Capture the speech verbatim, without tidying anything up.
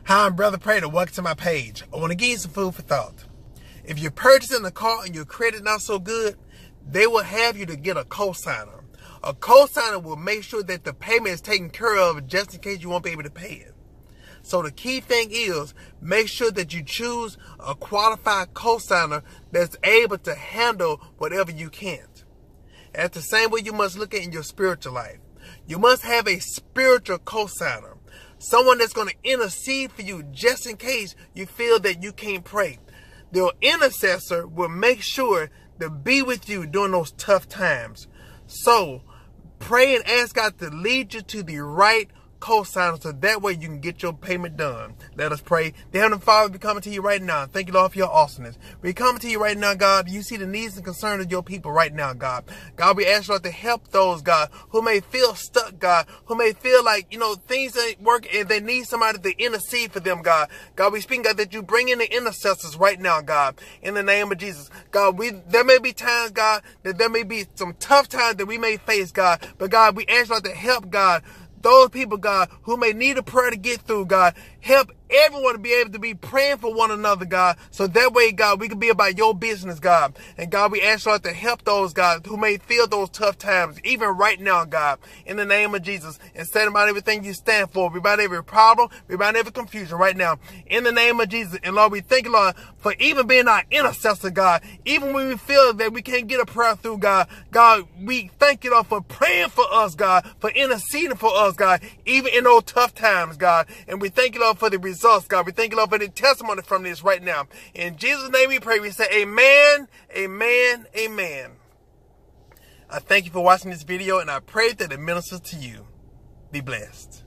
Hi, I'm Brother Prater. Welcome to my page. I want to give you some food for thought. If you're purchasing a car and your credit not so good, they will have you to get a cosigner. A cosigner will make sure that the payment is taken care of just in case you won't be able to pay it. So the key thing is, make sure that you choose a qualified cosigner that's able to handle whatever you can't. At the same way, you must look at in your spiritual life. You must have a spiritual cosigner. Someone that's going to intercede for you just in case you feel that you can't pray. The intercessor will make sure to be with you during those tough times. So pray and ask God to lead you to the right cosigner so that way you can get your payment done. Let us pray. Dear Heavenly Father, we coming to you right now. Thank you, Lord, for your awesomeness. We coming to you right now, God. You see the needs and concerns of your people right now, God. God, we ask, Lord, to help those, God, who may feel stuck, God, who may feel like, you know, things ain't working and they need somebody to intercede for them, God. God, we speak, God, that you bring in the intercessors right now, God, in the name of Jesus. God, we there may be times, God, that there may be some tough times that we may face, God, but God, we ask, Lord, to help, God, those people, God, who may need a prayer to get through, God. Help everyone to be able to be praying for one another, God. So that way, God, we can be about your business, God. And God, we ask, Lord, to help those, God, who may feel those tough times, even right now, God, in the name of Jesus. And stand about everything you stand for. We about every problem. We about every confusion right now, in the name of Jesus. And Lord, we thank you, Lord, for even being our intercessor, God. Even when we feel that we can't get a prayer through, God, God, we thank you, Lord, for praying for us, God, for interceding for us, God, even in those tough times, God. And we thank you, Lord, for the results, God. We thank you, Lord, for the testimony from this right now. In Jesus' name we pray. We say amen, amen, amen. I thank you for watching this video, and I pray that it ministers to you. Be blessed.